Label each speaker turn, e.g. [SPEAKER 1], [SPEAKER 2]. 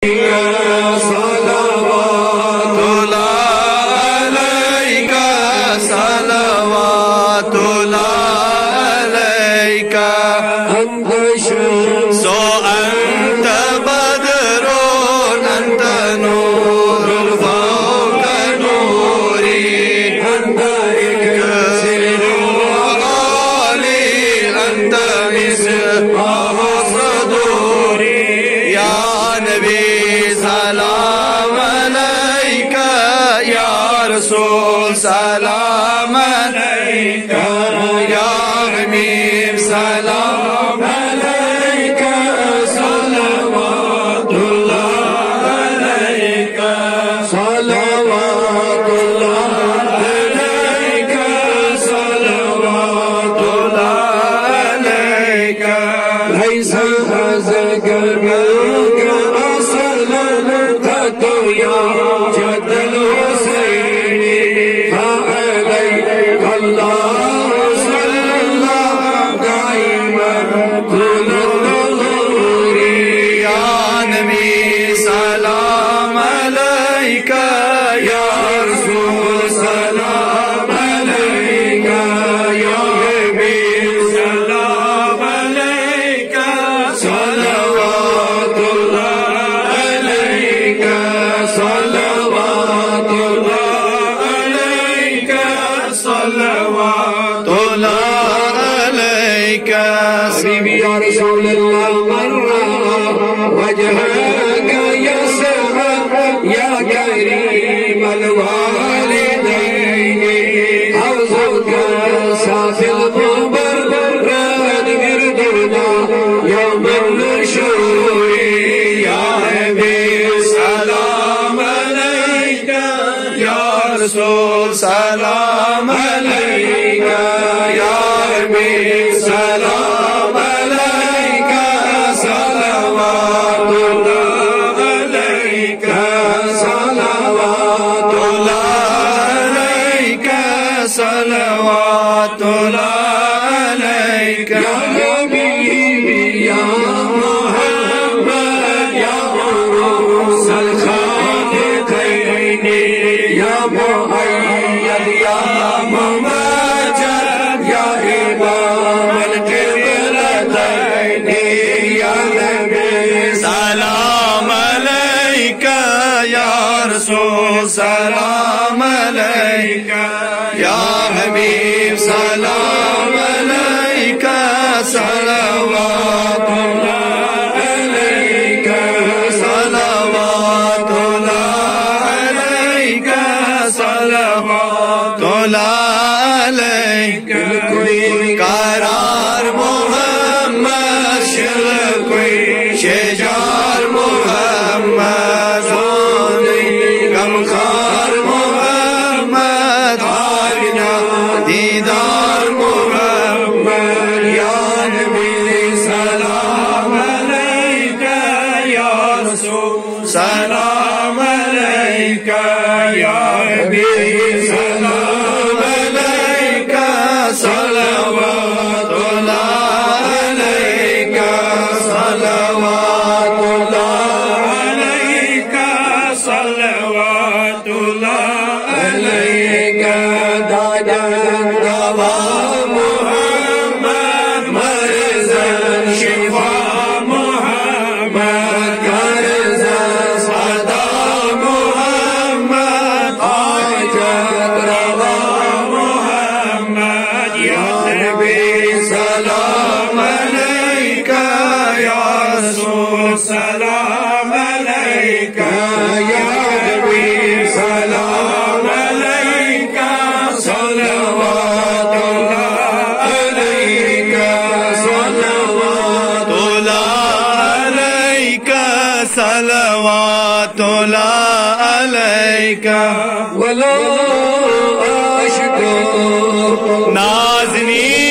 [SPEAKER 1] सलाम अलैका या हबीब सलाम अलैका सलवातुल्लाह अलैका सलवातुल्लाह अलैका सलवातुल्लाह अलैका लैसा हज़ल का असलन था तो या जदल वजहक या सहब या करीम अलवालिदैन हौज़ुक साफिल मुबर्रद गिरदुना यौमन नशूर या हबीब सलाम अलैका या रसूल सलाम अलैका या हबीब सलाम अलैका सलवातुल्लाह अलैका सलवातुल्लाह अलैका सलवातुल्लाह अलैका या हबीबी या मुहम्मद या मुरसल खालिक़ैनी या मुअय्यद या मुमज्जद या इमाम अल-क़िबलतैनी या नबी सलाम अलैका या रसूल सलाम अलैका या हबीब सलाम अलैका सलवातुल्लाह अलैका सलवातुल्लाह अलैका सलवातुल्लाह अलैका कोई करार मोहम्मद शिल कोई शेजार मोहम्मद गमखार मोहम्मद आईना दीदार मोहम्मद या नबी सलाम अलैका या रसूल सलाम अलैका या हबीब सलाम अलैका सलवातुल्लाह अलैका सलवातुल्लाह अलैका सलवातुल्लाह अलैका दादा दवा मुहम्मद मरज़न शिफा मुहम्मद करज़न सदा मुहम्मद आजत रवा मुहम्मद या नबी सलाम अलैका या रसूल सलाम अलैका या हबीब सलाम अलैका सलवातुल्लाह अलैका सलवातुल्लाह अलैका सलवातुल्लाह अलैका वलो आशिको नाज़नीन